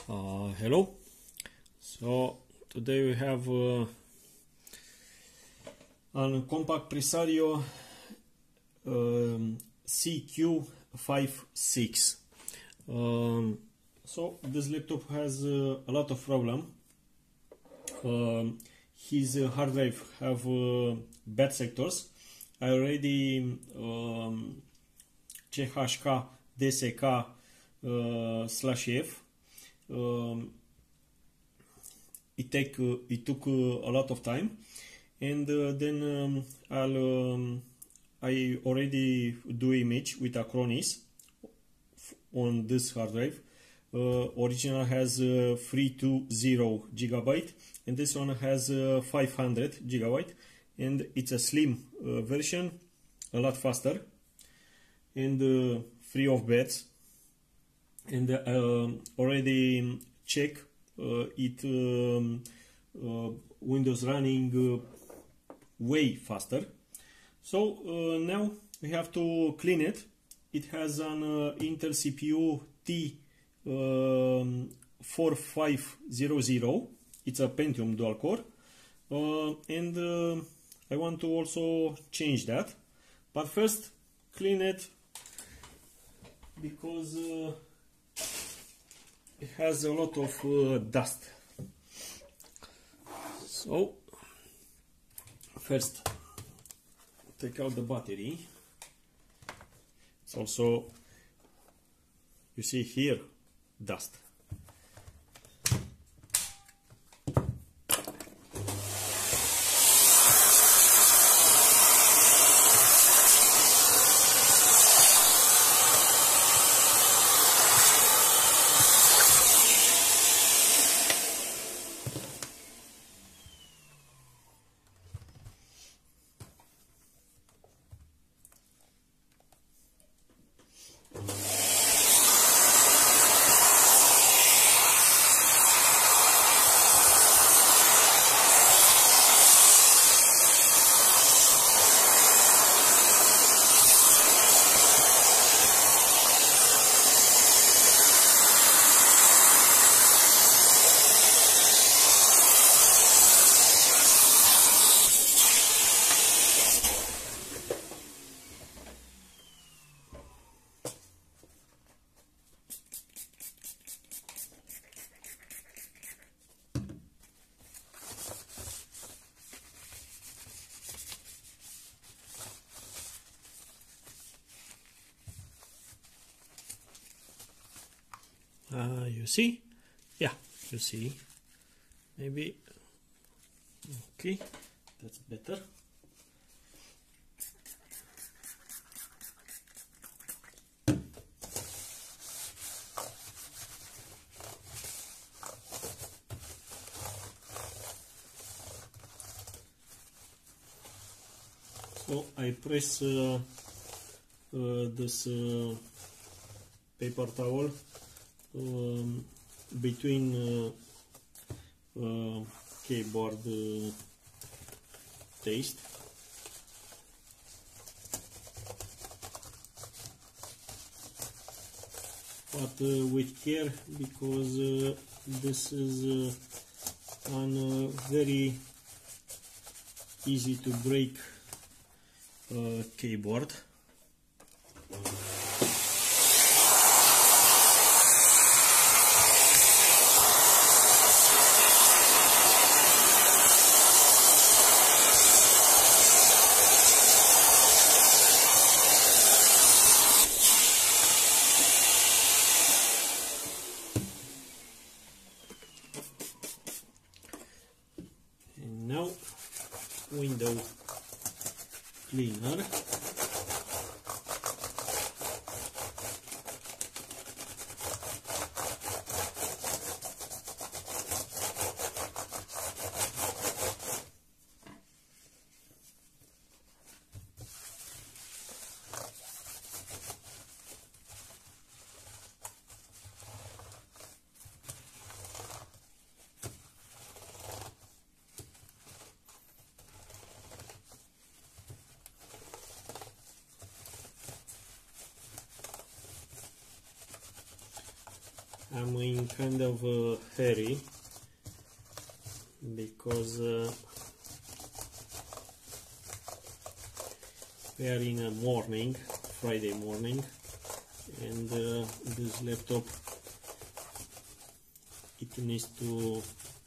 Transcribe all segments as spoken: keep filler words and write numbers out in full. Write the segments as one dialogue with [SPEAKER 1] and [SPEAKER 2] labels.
[SPEAKER 1] Uh, hello. So today we have uh, an compact Presario um, C Q fifty-six. Um, so this laptop has uh, a lot of problem. Um, his uh, hard drive have uh, bad sectors. I already um, C H K D S K uh, slash F. Um, it take uh, it took uh, a lot of time, and uh, then um, I'll um, I already do image with Acronis on this hard drive. Uh, original has uh, three hundred twenty gigabyte, and this one has uh, five hundred gigabyte, and it's a slim uh, version, a lot faster, and uh, free of beds. And uh, already check uh, it um, uh, Windows running uh, way faster. So uh, now we have to clean it. It has an uh, Intel C P U T forty-five hundred. It's a Pentium dual core, uh, and uh, I want to also change that. But first, clean it because uh, it has a lot of uh, dust. So first take out the battery. It's also, you see here, dust. Uh, you see? Yeah, you see. Maybe. Okay, that's better. So I press uh, uh, this uh, paper towel Um, between uh, uh, keyboard uh, taste. But uh, with care, because uh, this is uh, an uh, very easy to break uh, keyboard. Now, window cleaner. I'm in kind of a hurry because uh, we are in a morning, Friday morning, and uh, this laptop, it needs to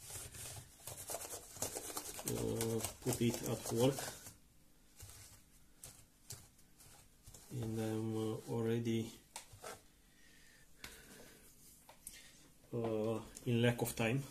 [SPEAKER 1] uh, put it at work, and I'm uh, already uh, in lack of time.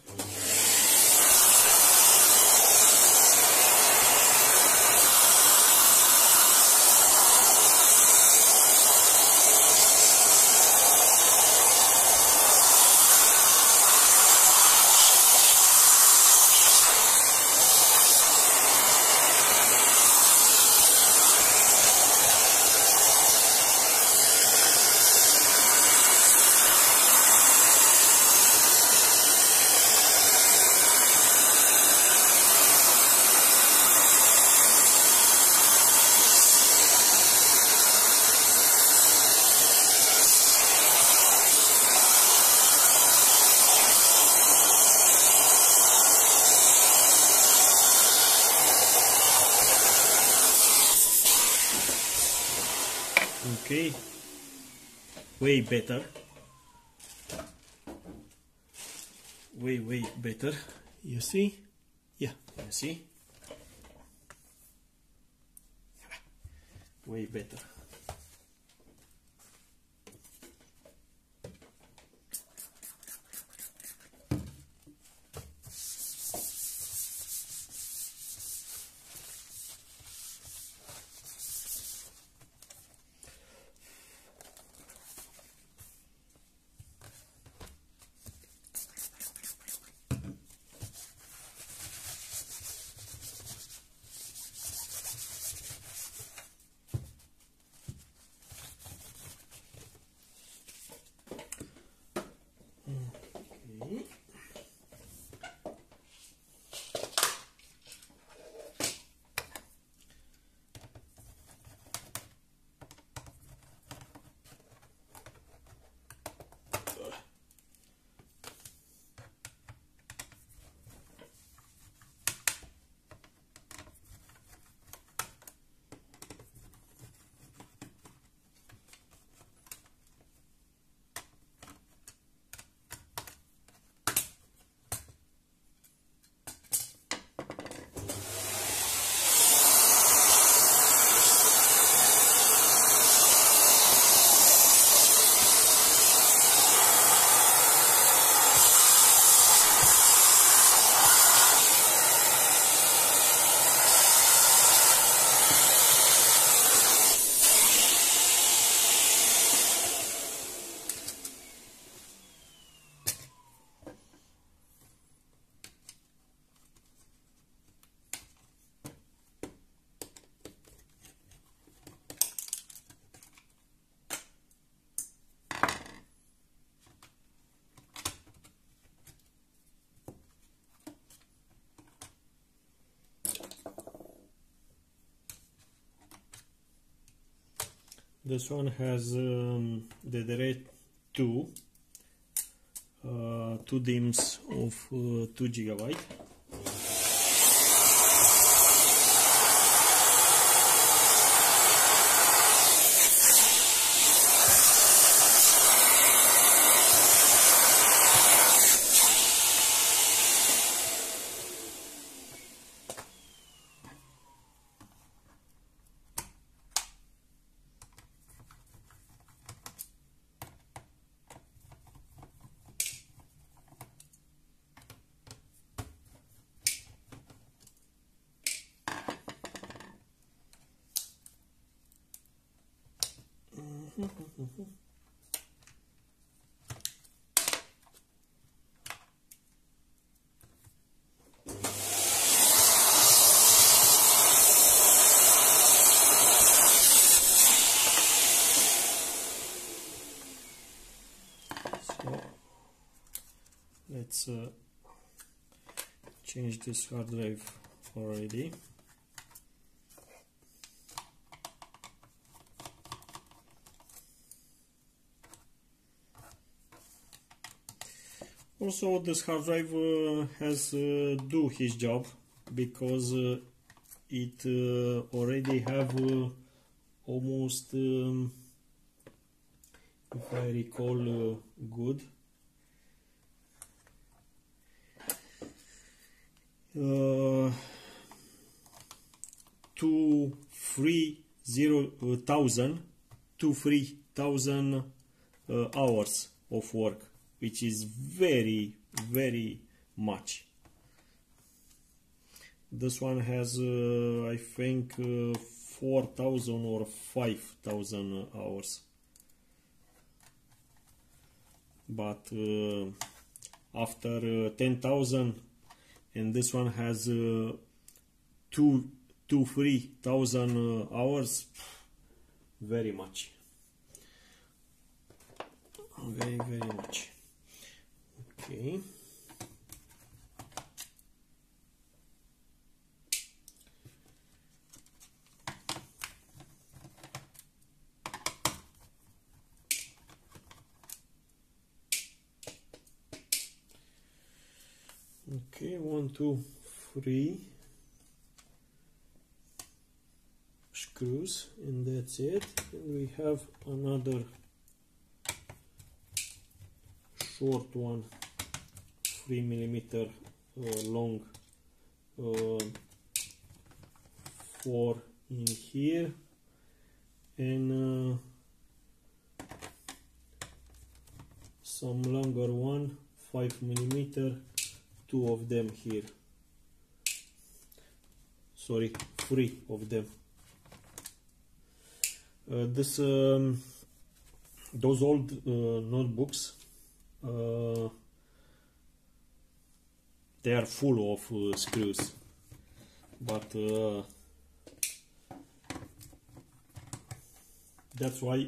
[SPEAKER 1] Okay, way better, way way better, you see, yeah, you see, way better. This one has um, the direct two, uh, two D I Mms of uh, two gigabyte. So let's uh, change this hard drive already. Also, this hard drive uh, has uh, do his job, because uh, it uh, already have uh, almost, um, if I recall uh, good, uh, two three zero thousand two three thousand uh, hours of work, which is very very much. This one has uh, I think uh, four thousand or five thousand hours, but uh, after uh, ten thousand, and this one has uh, two two three thousand uh, hours, very much, very very much. Okay. Okay, one, two, three screws, and that's it. And we have another short one, three millimeter uh, long, uh, four in here, and uh, some longer one, five millimeter. Two of them here, sorry, three of them. Uh, this um, those old uh, notebooks, uh, they are full of uh, screws, but uh, that's why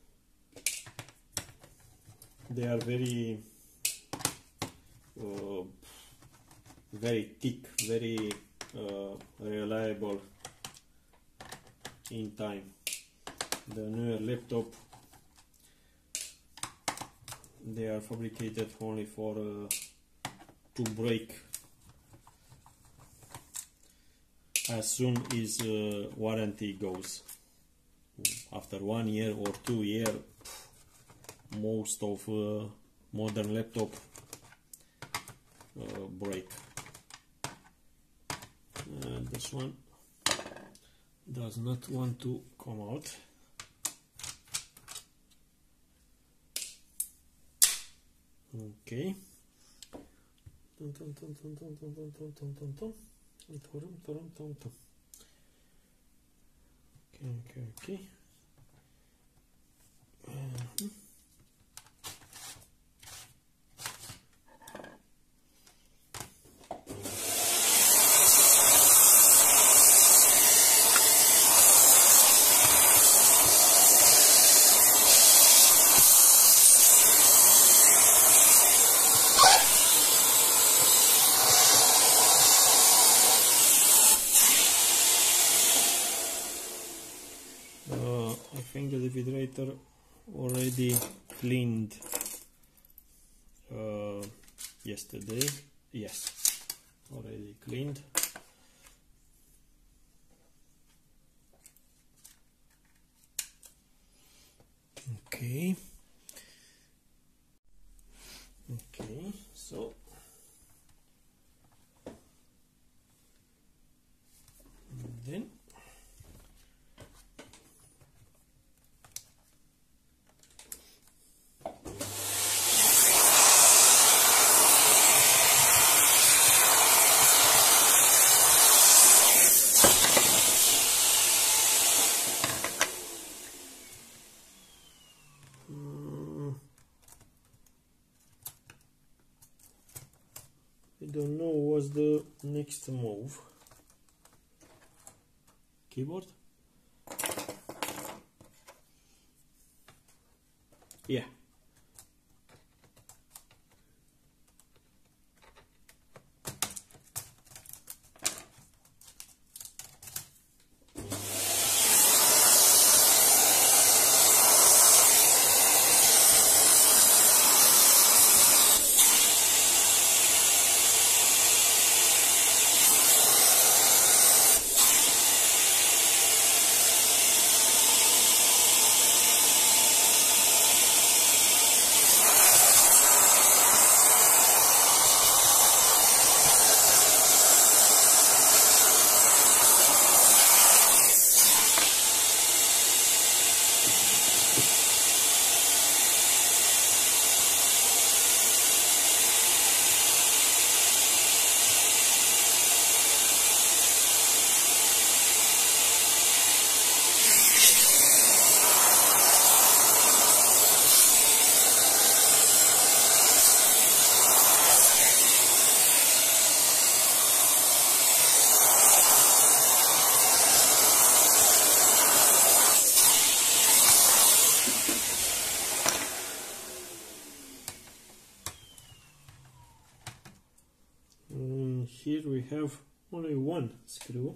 [SPEAKER 1] they are very uh, very thick, very uh, reliable in time. The newer laptop, they are fabricated only for uh, to break as soon as uh, warranty goes. After one year or two year, most of uh, modern laptop uh, break. And this one does not want to come out. Okay. Okay, okay, okay. Uh-huh. I think the refrigerator already cleaned uh, yesterday. Yes, already cleaned. Okay. Okay, so then I don't know what's the next move. Keyboard? Yeah. here we have only one screw.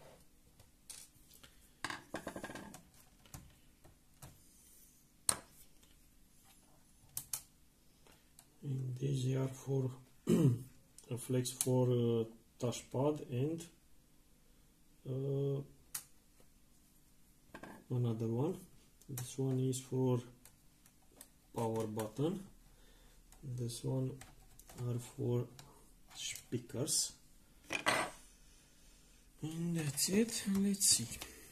[SPEAKER 1] And these are for a flex for uh, touchpad and uh, another one. This one is for power button. This one are for speakers. And that's it. Let's see.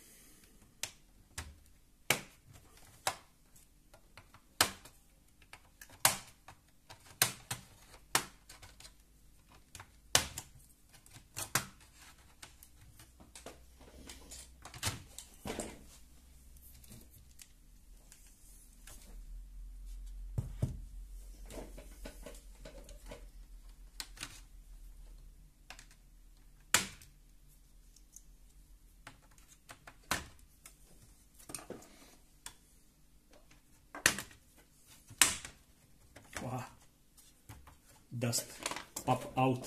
[SPEAKER 1] Wow. Dust pop out.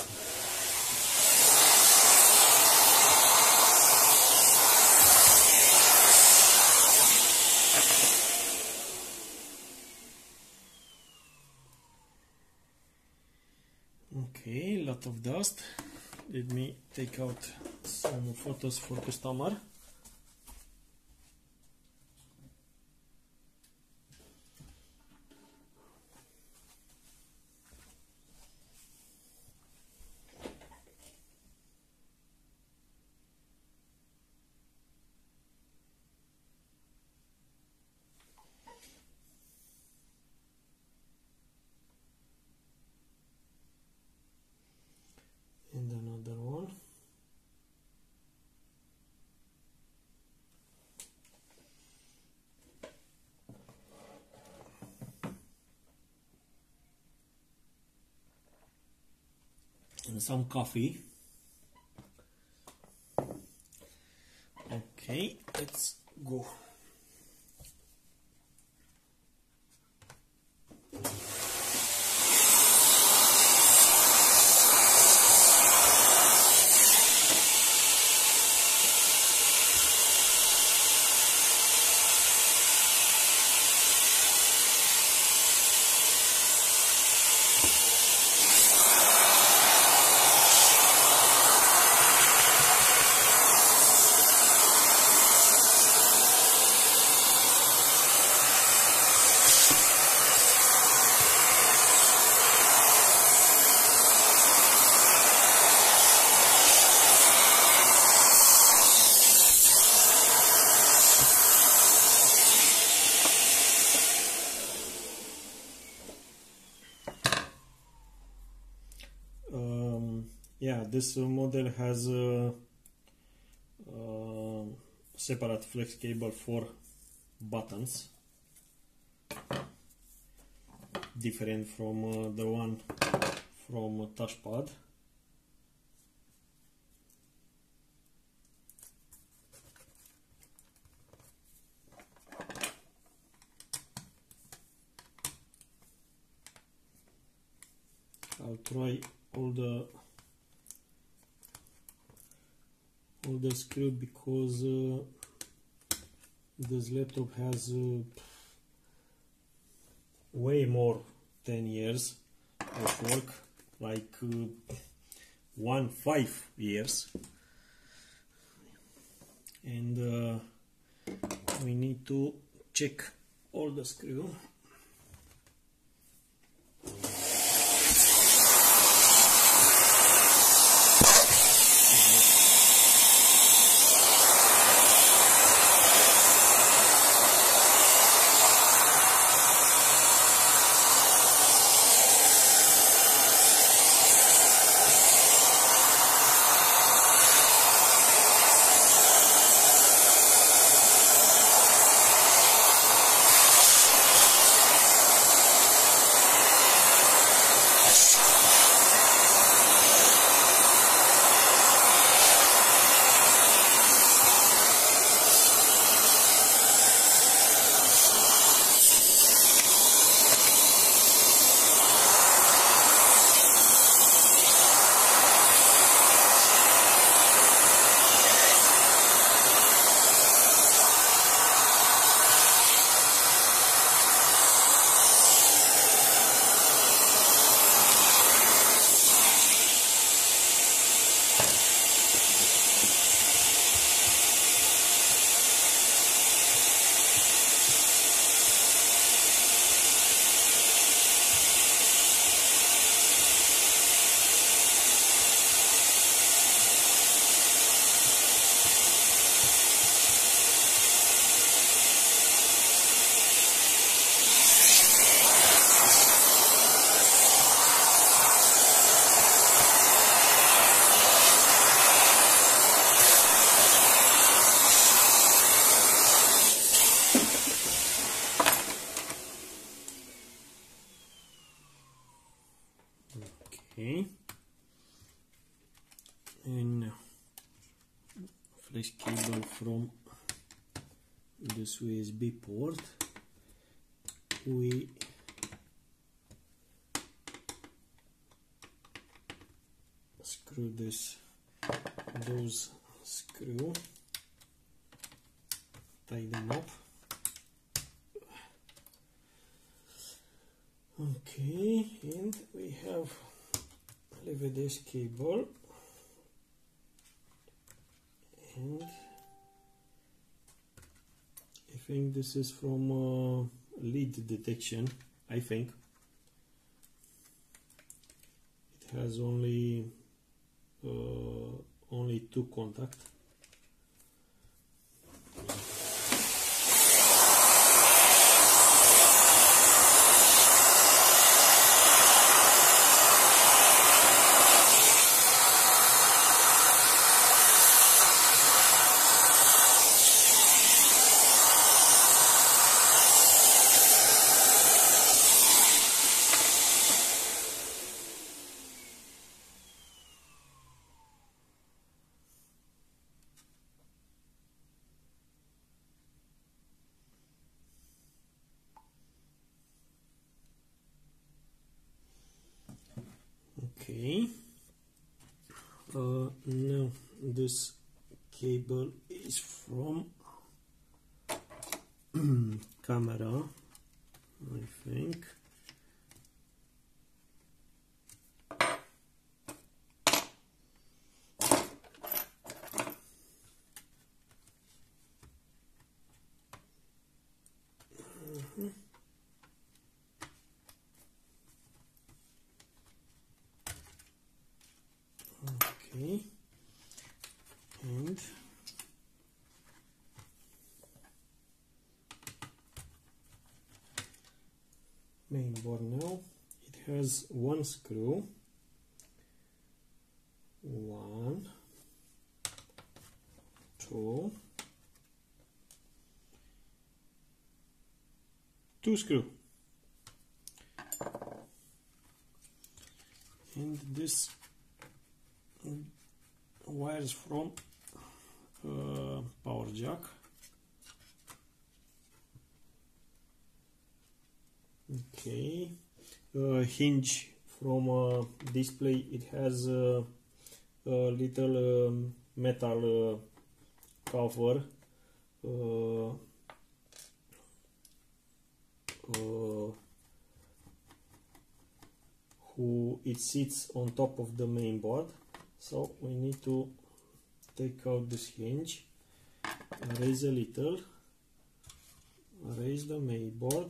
[SPEAKER 1] Okay, lot of dust. Let me take out some photos for customer. And another one. And some coffee. Okay, let's go. Yeah, this uh, model has a uh, uh, separate flex cable for buttons, different from uh, the one from uh, touchpad. I'll try all the all the screw because uh, this laptop has uh, way more ten years of work, like uh, one five years, and uh, we need to check all the screw. Okay. And now flash cable from this U S B port. We screw this, those screw, tie them up. Okay, and we have L V D S cable, and I think this is from uh, lead detection. I think it has only uh, only two contacts. Okay, uh, now this cable is from camera, I think. Mm-hmm. Okay, and main board now. It has one screw, one, two, two screw, and this wires from uh, power jack. Okay, uh, hinge from uh, display. It has uh, a little um, metal uh, cover. Uh, uh, who it sits on top of the main board. So we need to take out this hinge, raise a little, raise the main board.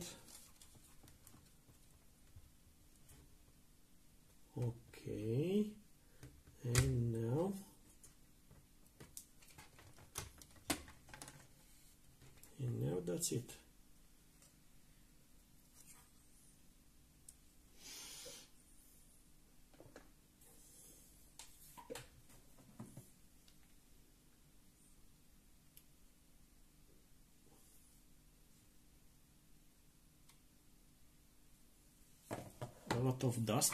[SPEAKER 1] Okay, and now and now that's it. A lot of dust.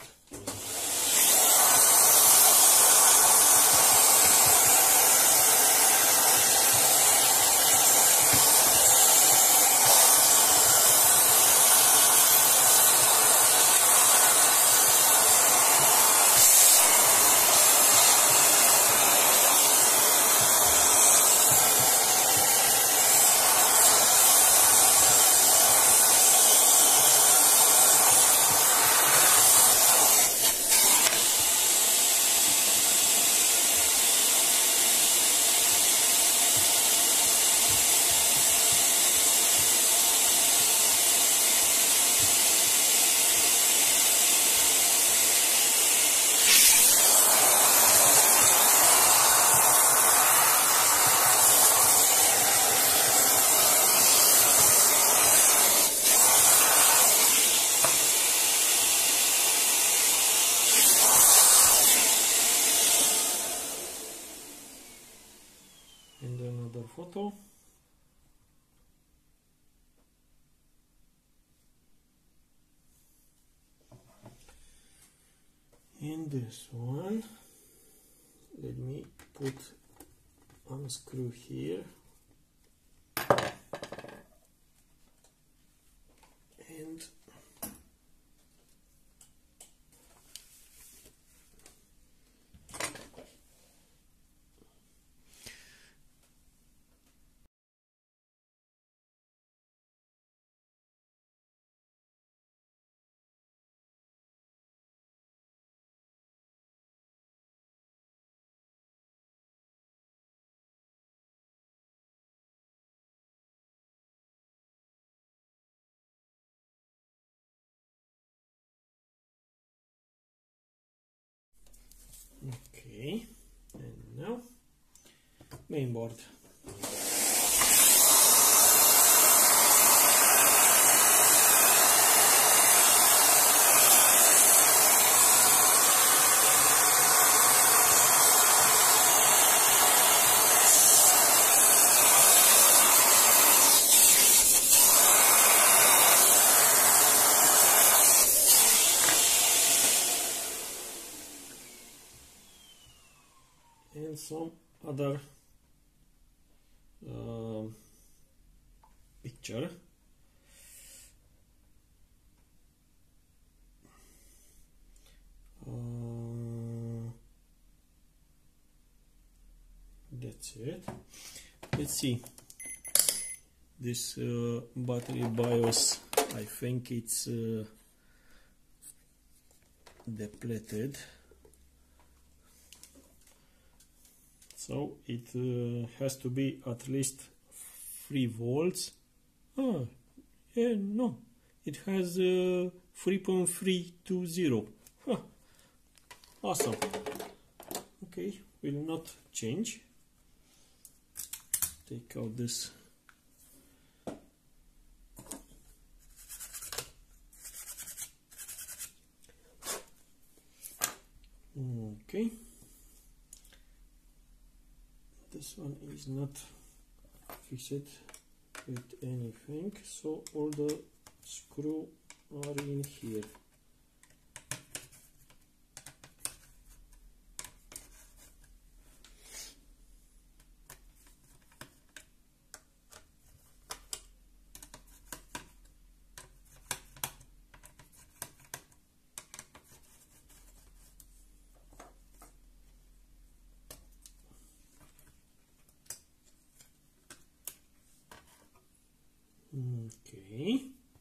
[SPEAKER 1] in this one, let me put unscrew here and okay, and now mainboard. And some other uh, picture. Uh, that's it. Let's see. This uh, battery BIOS, I think it's uh, depleted. So it uh, has to be at least three volts. Ah, yeah, no, it has uh, three point three two zero. Huh. Awesome. Okay, will not change. Take out this. Okay. This one is not fixed with anything, so all the screws are in here. Okay.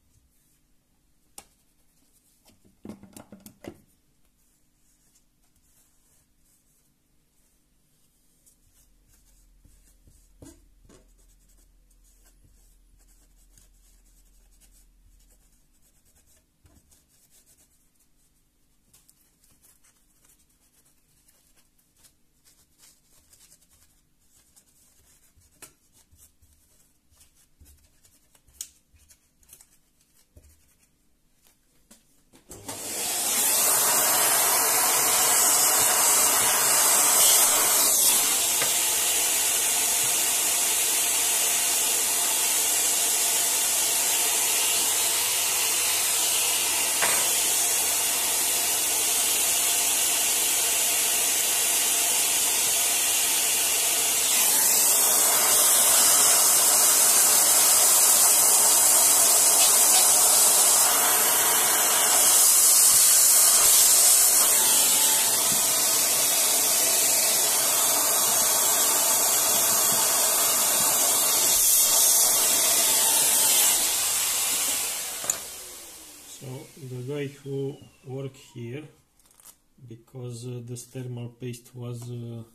[SPEAKER 1] The guy who worked here, because uh, this thermal paste was uh,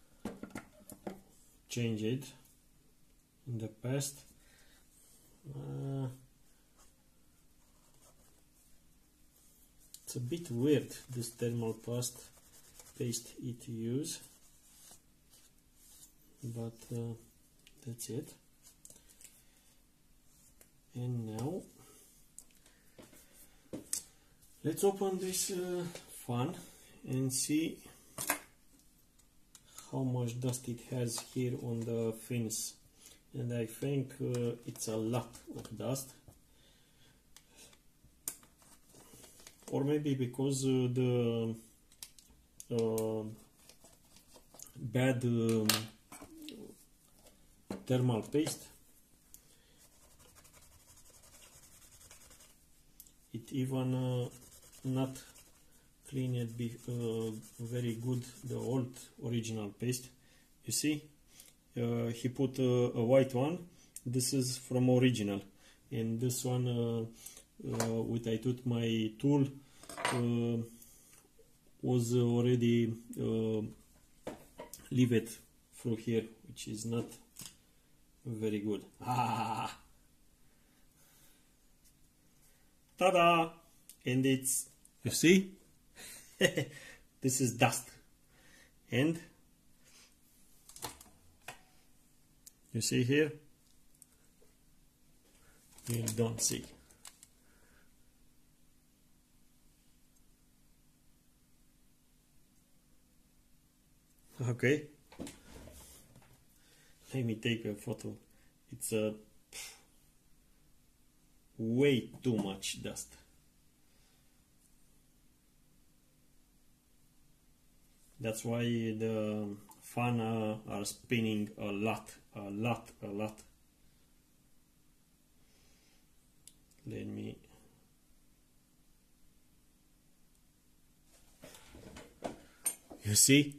[SPEAKER 1] changed in the past, uh, it's a bit weird, this thermal paste paste it use, but uh, that's it. And now let's open this uh, fan and see how much dust it has here on the fins, and I think uh, it's a lot of dust, or maybe because uh, the uh, bad um, thermal paste. It even uh, not cleaned be, uh, very good the old original paste. You see, uh, he put uh, a white one. This is from original, and this one uh, uh, with I took my tool uh, was already uh, leave it through here, which is not very good. Ah, ta-da! And it's, you see, this is dust, and you see here, you don't see. Okay, let me take a photo. It's a uh, way too much dust. That's why the fan uh, are spinning a lot, a lot, a lot. Let me you see?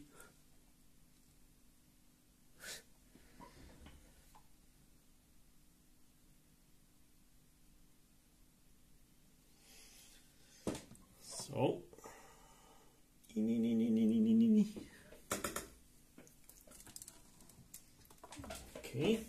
[SPEAKER 1] So okay.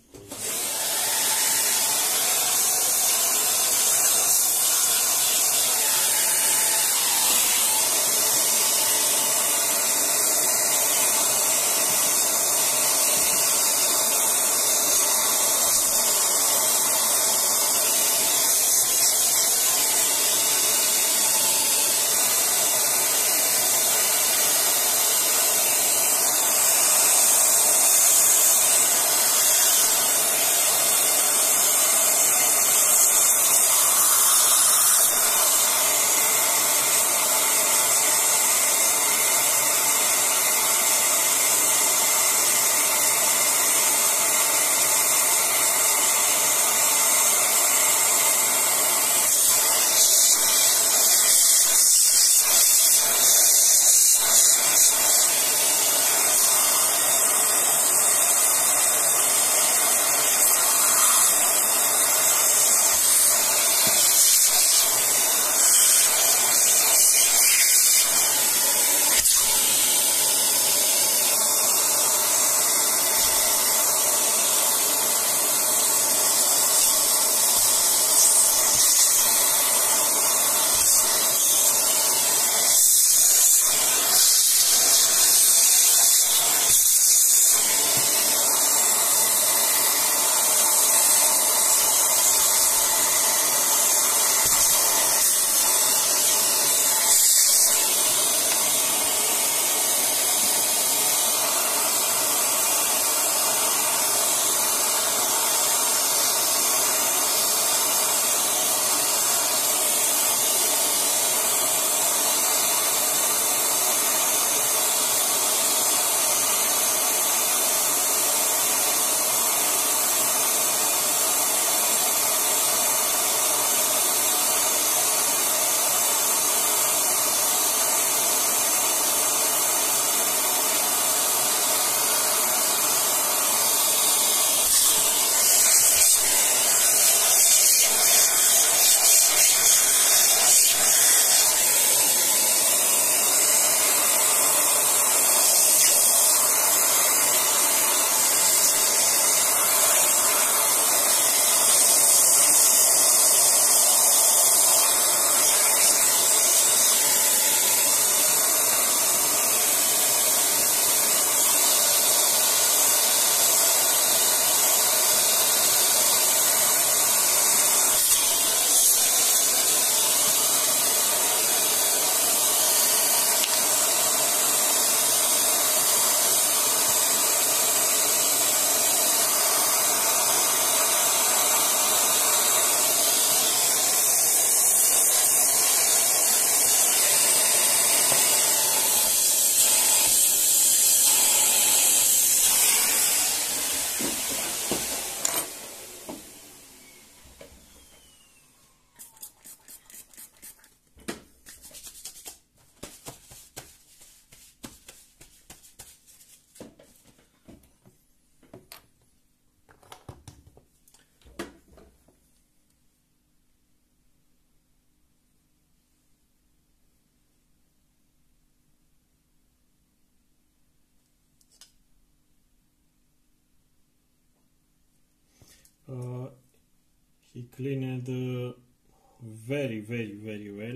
[SPEAKER 1] uh, he cleaned uh, very very very well.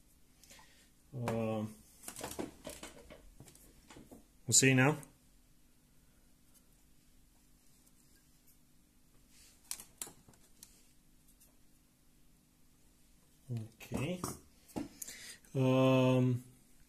[SPEAKER 1] Uh, we'll see now. Okay. Um,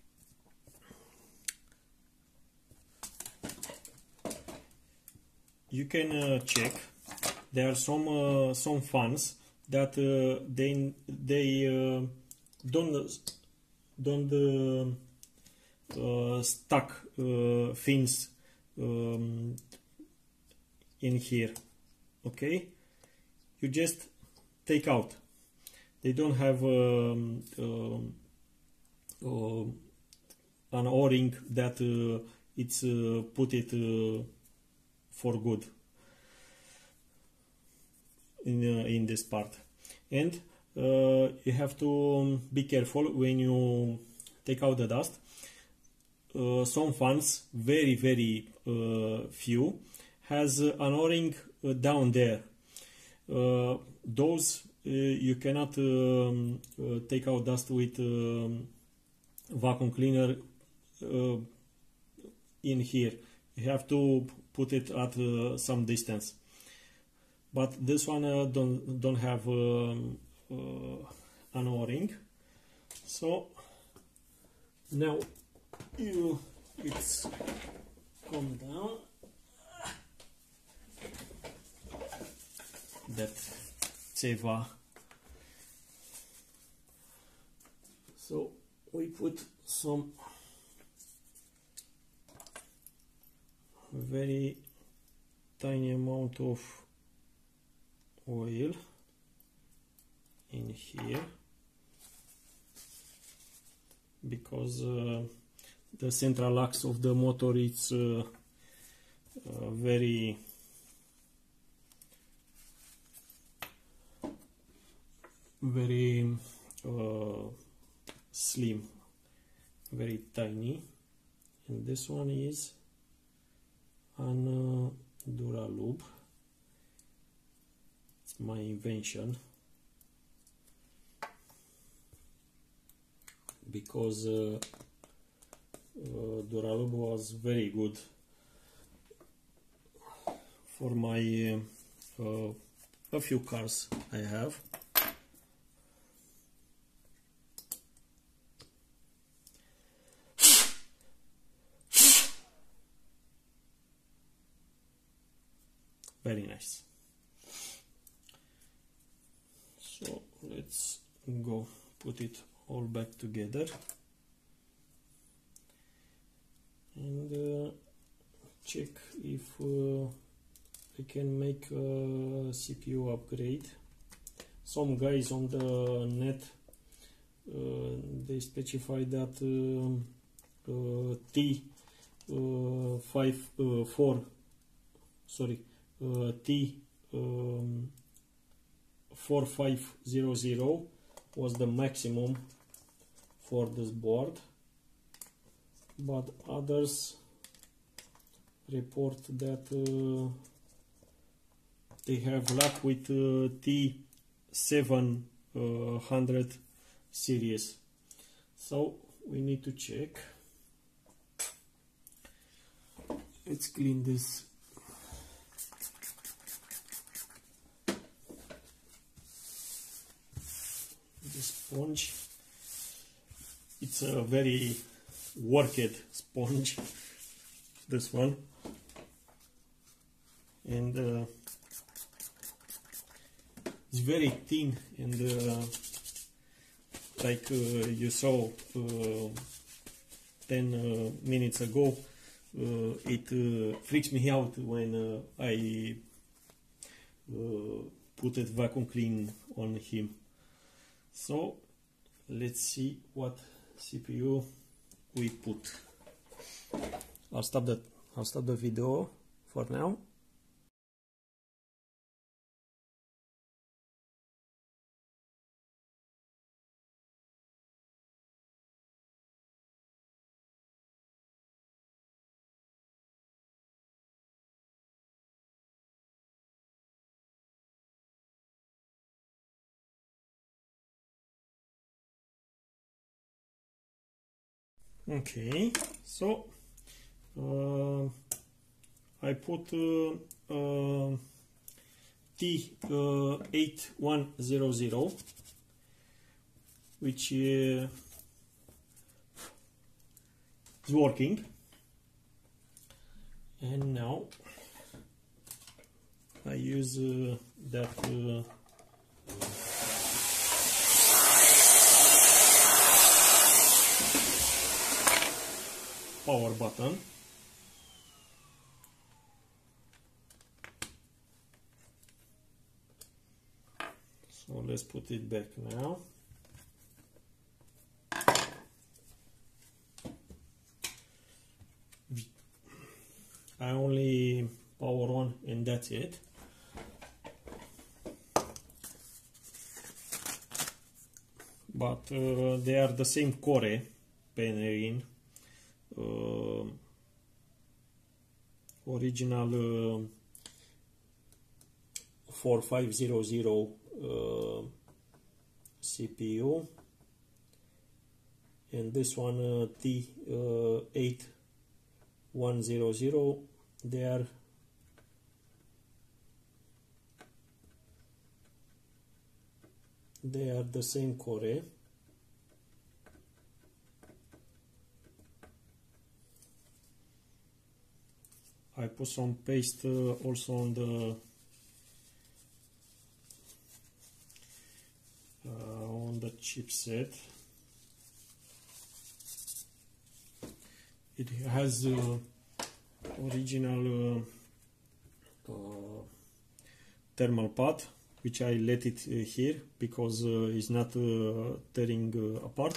[SPEAKER 1] you can uh, check. There are some uh, some fans that uh, they they uh, don't don't uh, uh, stuck uh, fins um, in here. Okay, you just take out. They don't have um, um, uh, an O-ring that uh, it's uh, put it uh, for good in uh, in this part, and uh, you have to um, be careful when you take out the dust. Uh, some fans, very very uh, few, has uh, an O-ring uh, down there. Uh, those uh, you cannot um, uh, take out dust with um, vacuum cleaner uh, in here. You have to put it at uh, some distance. But this one uh, don't don't have um, uh, an O-ring. So now you it's come down. That ceva. So we put some very tiny amount of oil in here, because uh, the central axe of the motor is uh, uh, very very uh, slim, very tiny, and this one is an uh, Duralube. It's my invention, because uh, uh, Duralube was very good for my uh, uh, a few cars I have. Very nice. So let's go put it all back together and uh, check if uh, I can make a C P U upgrade. Some guys on the net uh, they specify that uh, uh, T uh, five uh, four sorry uh, T um, four five zero zero was the maximum for this board, but others report that uh, they have luck with uh, T seven hundred series. So we need to check. Let's clean this. The sponge. It's a very worked sponge, this one, and uh, it's very thin, and uh, like uh, you saw uh, ten uh, minutes ago, uh, it uh, freaks me out when uh, I uh, put it vacuum clean on him. So let's see what C P U we put. I'll stop the I'll stop the video for now. Okay, so uh, I put uh, uh, T eight one zero zero, which uh, is working, and now I use uh, that uh, power button. So let's put it back now. I only power on and that's it. But uh, they are the same core, Penryn, uh, original uh, forty-five hundred uh, C P U, and this one uh, T eight one zero zero. They are they are the same core. I put some paste uh, also on the uh, on the chipset. It has uh, original uh, uh, thermal pad, which I let it uh, here because uh, it's not uh, tearing uh, apart.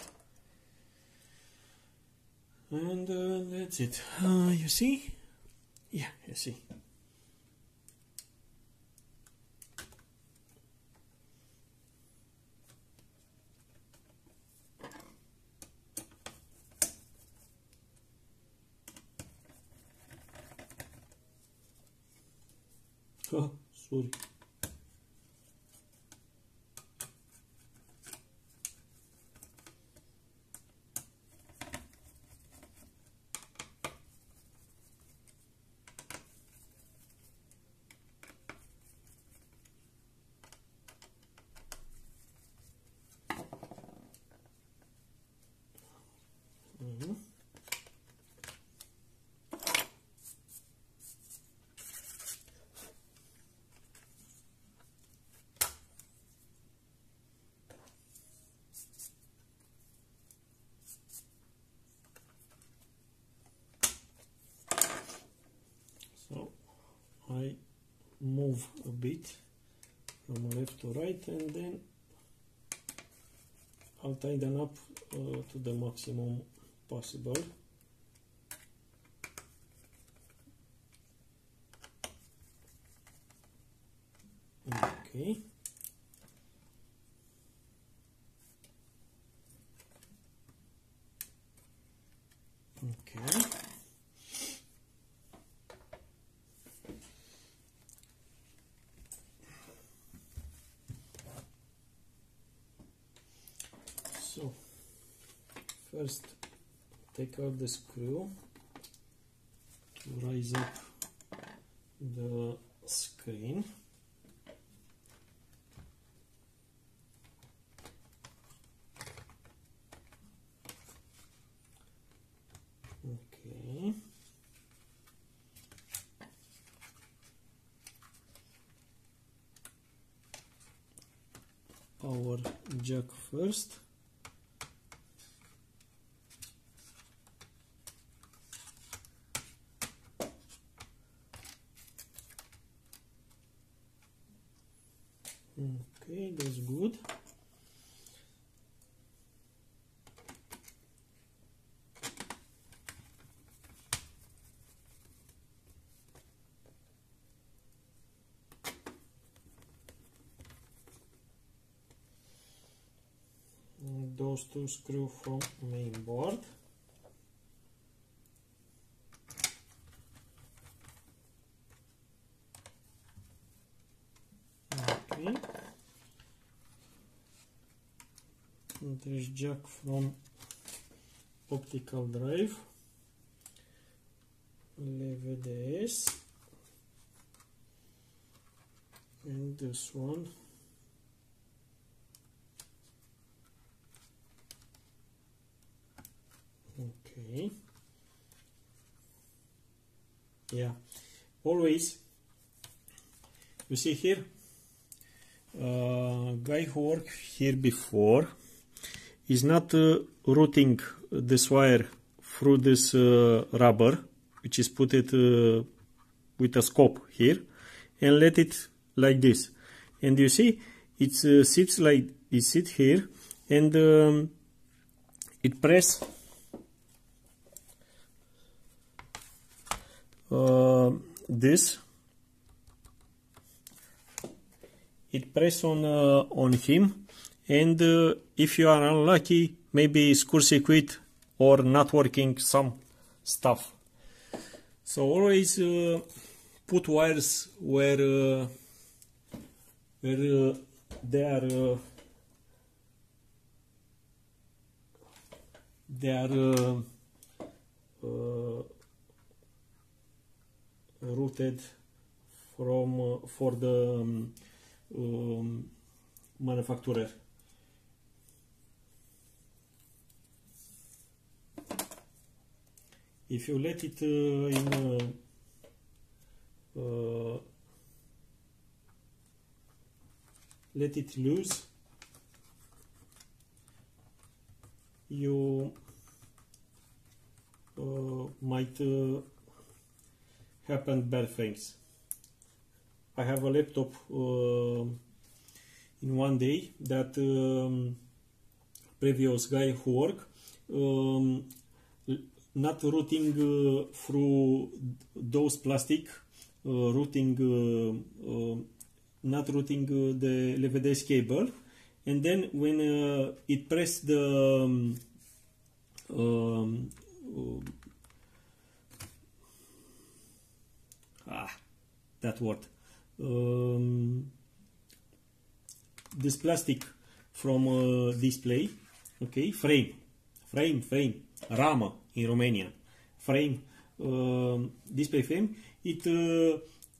[SPEAKER 1] And uh, that's it. Uh, you see? Yeah, you see. Oh, sorry. Mm-hmm. So I move a bit from left to right, and then I'll tighten up uh, to the maximum possible. Okay. Okay. So first take out the screw to raise up the screen. Okay. Power jack first. Okay, that's good. And those two screws from main board. Okay. And there's jack from optical drive, L V D S, and this one. Okay. Yeah. Always, you see here, uh, guy who worked here before is not uh, routing this wire through this uh, rubber, which is put it uh, with a scope here, and let it like this. And you see, it uh, sits like it sits here, and um, it press uh, this. It press on uh, on him, and uh, if you are unlucky, maybe screw circuit or not working some stuff. So always uh, put wires where uh, where uh, they are uh, they are uh, uh, routed from uh, for the um, um, manufacturer. If you let it uh, in uh, uh, let it loose, you uh, might uh, happen bad things. I have a laptop uh, in one day that um, previous guy who work um, not routing uh, through those plastic, uh, routing uh, uh, not routing uh, the L V D S cable, and then when uh, it pressed the um, um, uh, ah that word um, this plastic from uh, display, okay, frame, frame, frame, ramă in Romania, frame, uh, display frame, it uh,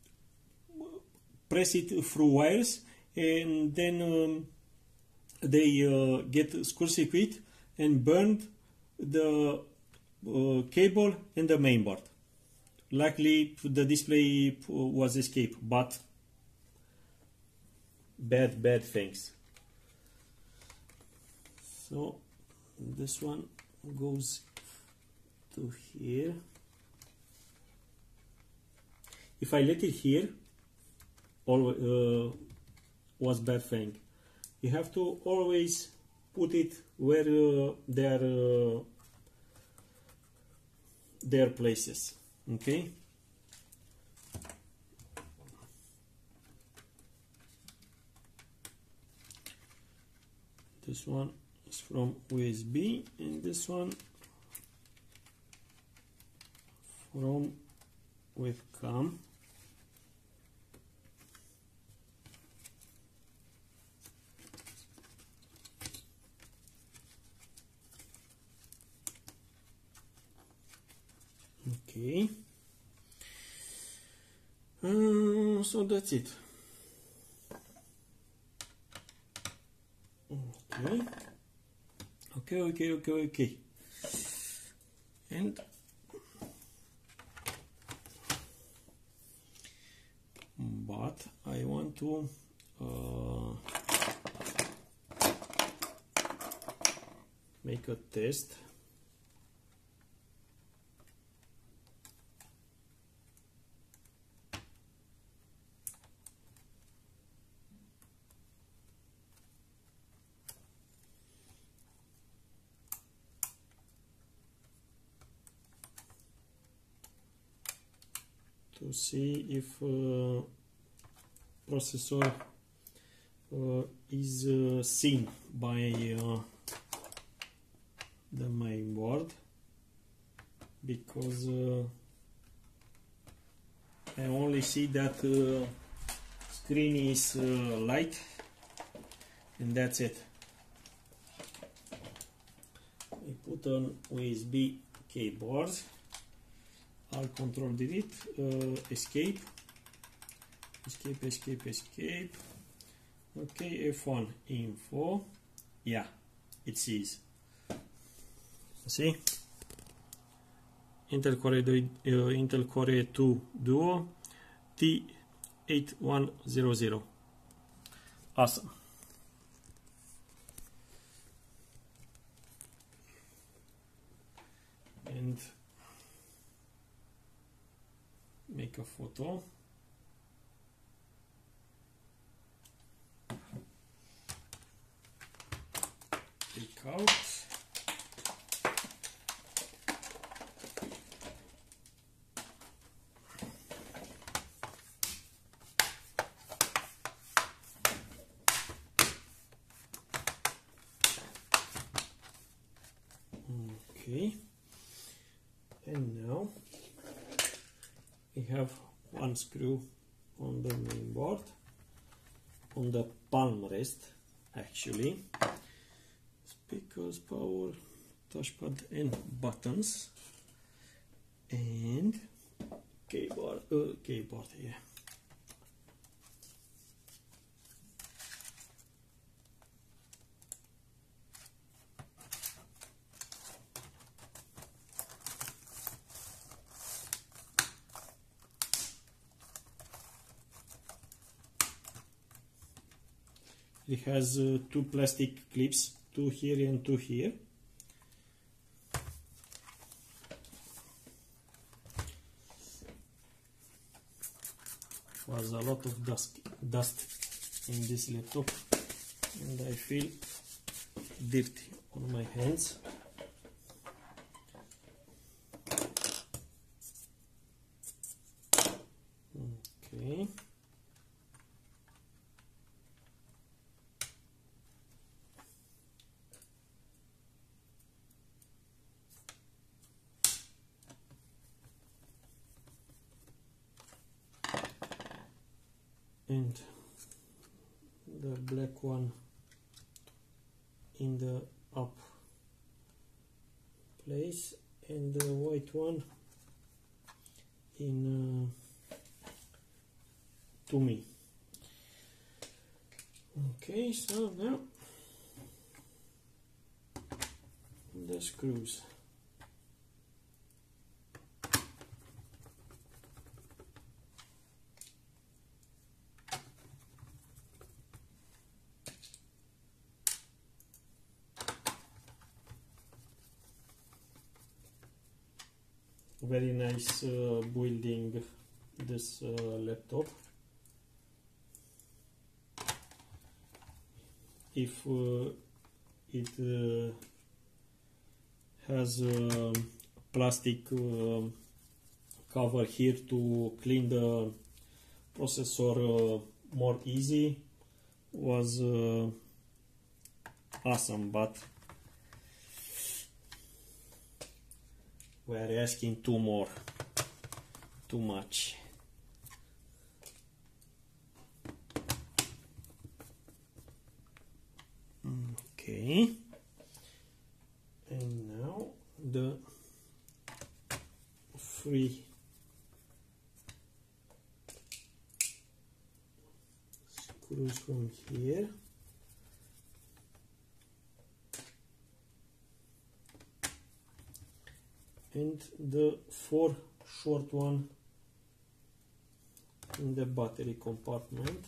[SPEAKER 1] press it through wires, and then um, they uh, get screw circuit and burned the uh, cable and the main board. Luckily the display was escaped, but bad bad things. So this one goes to here. If I let it here, all uh, was bad thing. You have to always put it where uh, there uh, their places. Okay. This one is from U S B, and this one from webcam. Okay. Uh, so that's it. Okay. Okay, okay, okay, okay. And but I want to uh, make a test. To see if uh, processor uh, is uh, seen by uh, the main board, because uh, I only see that uh, screen is uh, light, and that's it. I put button U S B keyboard. Alt Control Delete, uh, escape, escape, escape, escape. Okay, F one info. Yeah, it sees. See? Intel Core two, uh, Intel Core two Duo T eight one hundred. Awesome. And make a photo. Take out. Okay, and now we have one screw on the main board, on the palm rest actually, speakers, power, touchpad and buttons, and keyboard, uh, keyboard here. It has uh, two plastic clips, two here and two here. Was a lot of dust, dust in this laptop, and I feel dirty on my hands. Okay. And the black one in the up place, and the white one in uh, to me. Okay, so now the screws. Very nice uh, building this uh, laptop. If uh, it uh, has a plastic uh, cover here to clean the processor uh, more easy, was uh, awesome, but we are asking too more, too much. Okay, and now the free screws from here. And the four short one in the battery compartment.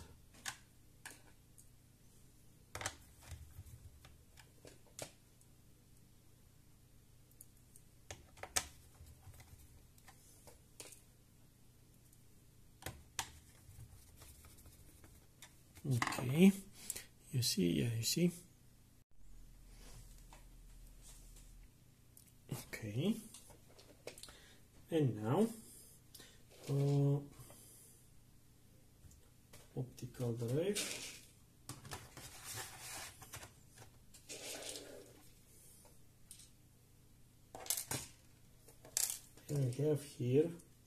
[SPEAKER 1] Okay, you see, yeah, you see. Okay. And now uh, optical drive. And I have here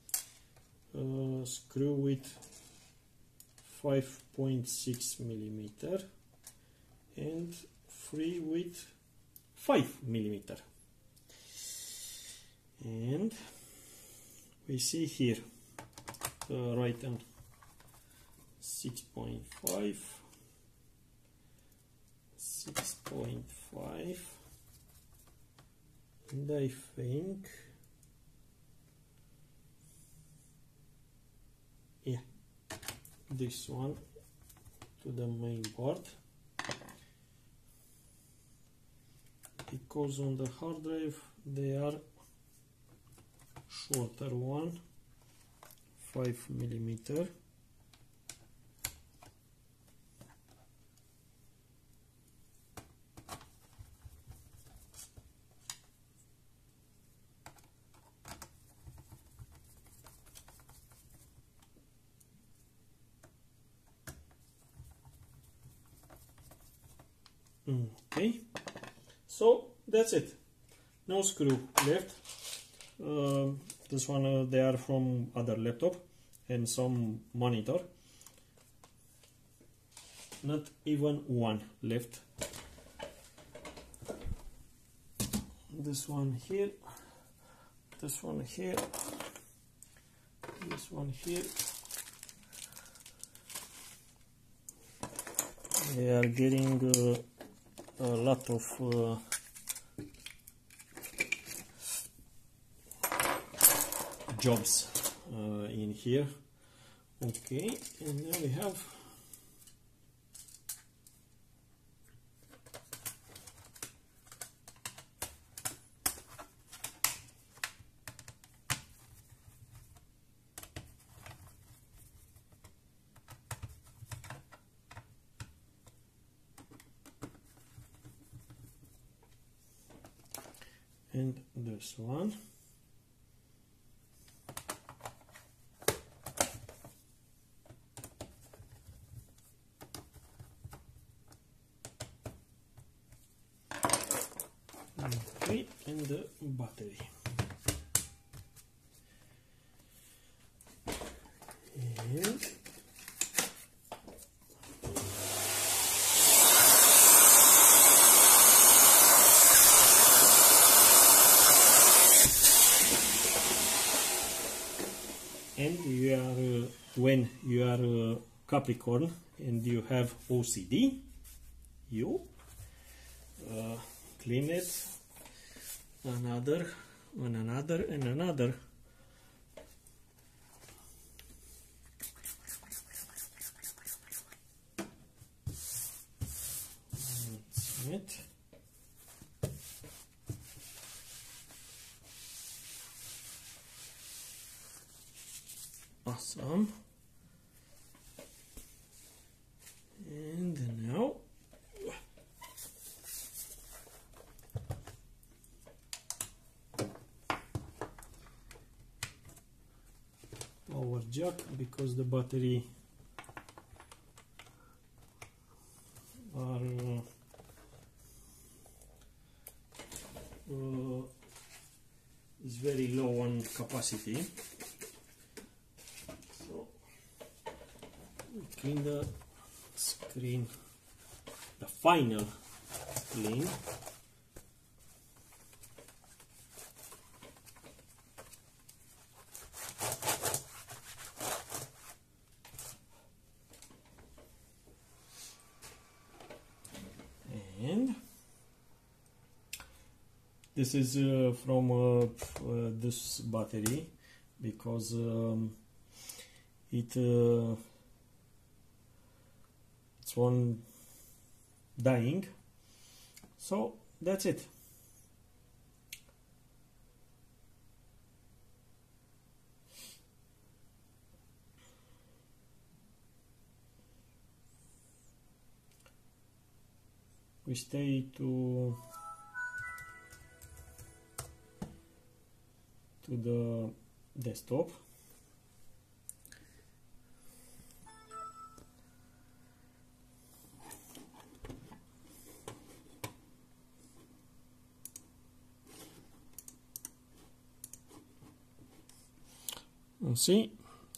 [SPEAKER 1] a screw with five point six millimeter and three with five millimeter. and we see here the right hand six point five, six point five, and I think, yeah, this one to the main board, because on the hard drive they are shorter one, five millimeter. Okay, so that's it. No screw left. Uh, this one uh, they are from other laptop and some monitor. Not even one left. This one here, this one here, this one here. They are getting uh, a lot of uh, jobs uh, in here. Okay, and now we have and this one. Okay, and the battery. And and you are uh, when you are uh, Capricorn and you have O C D, you uh, clean it another and another and another. That's it. Awesome. And now power jack, because the battery are uh, uh, is very low on capacity. Clean the screen, the final clean. And this is uh, from uh, uh, this battery, because um, it uh, it's one dying. So that's it. We stay to to the desktop. And see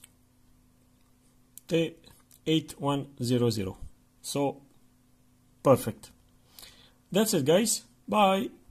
[SPEAKER 1] T eight one zero zero. So perfect. That's it, guys. Bye.